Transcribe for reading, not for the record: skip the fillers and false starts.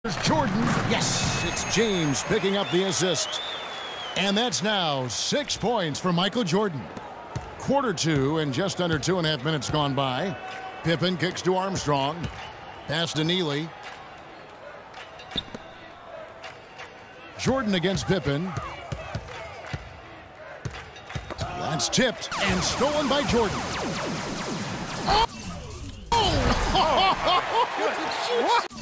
Jordan. Yes, it's James picking up the assist. And that's now 6 points for Michael Jordan. Quarter two and just under 2.5 minutes gone by. Pippen kicks to Armstrong. Pass to Neely. Jordan against Pippen. That's tipped and stolen by Jordan. Oh!